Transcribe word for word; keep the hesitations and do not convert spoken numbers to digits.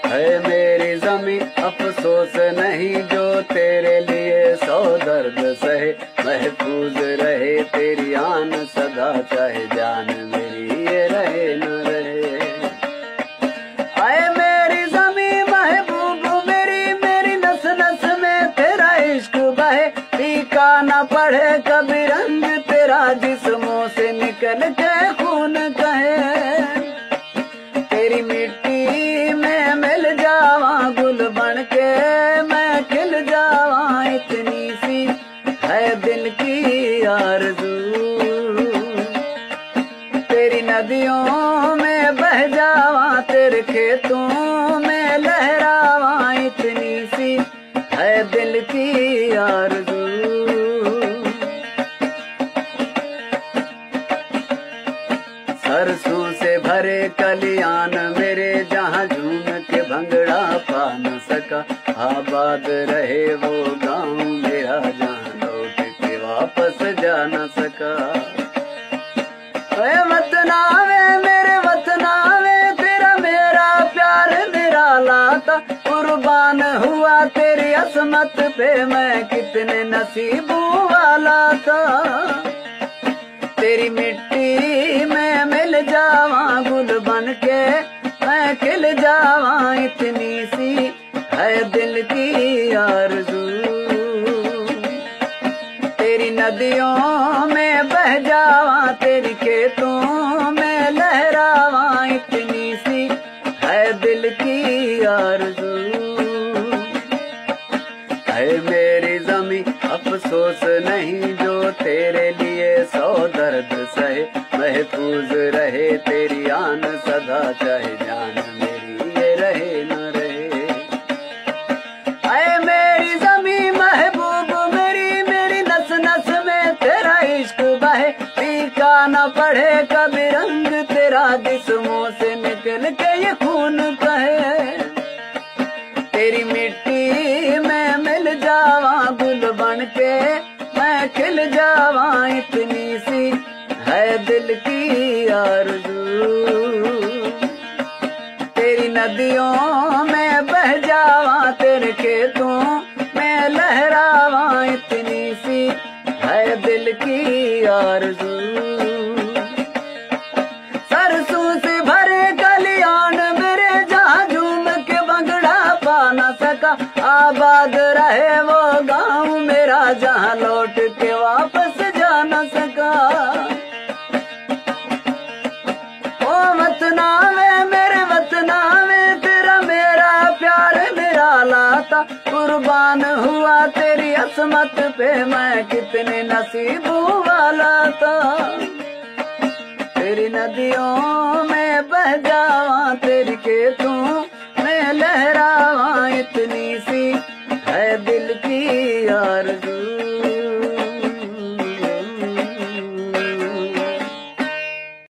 है मेरी ज़मीं अफसोस नहीं जो तेरे लिए सौ दर्द सहे, महफूज रहे तेरी आन सदा चाहे जान मेरी ये रहे न रहे। आए मेरी ज़मीं महबूब मेरी, मेरी नस नस में तेरा इश्क बहे, फीका न पड़े कभी रंग तेरा जिस्मों से निकल के खून कहे। तेरी मिट्टी में मिल जावा गुल बन के मैं खिल जावा, इतनी सी है दिल की आरज़ू। तेरी नदियों में बह जावा तेरे खेतों में लहरावा, इतनी सी है दिल की आरज़ू। सरसों से भरे कलियान मेरे जहाँ झूम के भंगड़ा पा न सका, आबाद रहे वो गाँव मेरा जहाँ लौट के वापस जा न सका। ऐ वतनावे मेरे वतनावे तेरा मेरा प्यार निराला था, कुर्बान हुआ तेरी असमत पे मैं कितने नसीबों वाला था। तेरी मिट्टी में मिल जावा गुल बन के मैं खिल जावा, इतनी सी है दिल की आरज़ू। तेरी नदियों में बह जावा तेरी खेतों में लहरावा, इतनी सी है दिल की आरज़ू। है मेरी ज़मीं अफसोस नहीं जो तेरे लिए सौ दर्द सहे, महफूज रहे तेरी आन सदा चाहे जान मेरी ये रहे न रहे। ऐ मेरी ज़मीं महबूब मेरी, मेरी नस नस में तेरा इश्क बहे, फीका न पड़े कभी रंग तेरा जिस्मों से निकल के ये खून कहे। तेरी मिट्टी में मिल जावा गुल बन के मैं खिल जावा, इतनी सी है दिल की आरज़ू। तेरी नदियों में बह जावा तेरे खेतों में लहरावा, इतनी सी है दिल की आरज़ू। सरसों से भरे कलियान मेरे जहाँ झूम के भंगड़ा पा न सका, आबाद रहे वो गाँव मेरा जहाँ लौट के वापस जा न सका। ओ वतनावे मेरे वतनावे तेरा मेरा प्यार निराला था, कुर्बान हुआ तेरी असमत पे मैं कितने नसीबों वाला था।